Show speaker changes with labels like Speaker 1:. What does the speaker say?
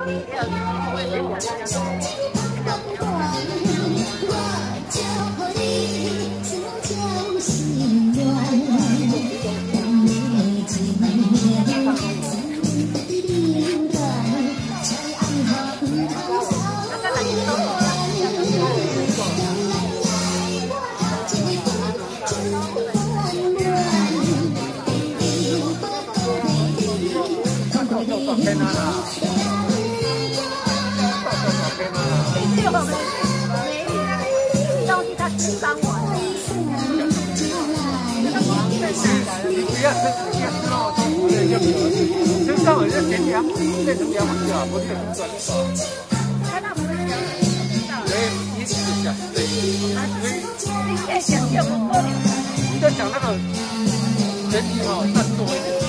Speaker 1: 上好像前两变成两分钟，不是很短的。对，一直讲对，你在讲那个人体哈，再多一点。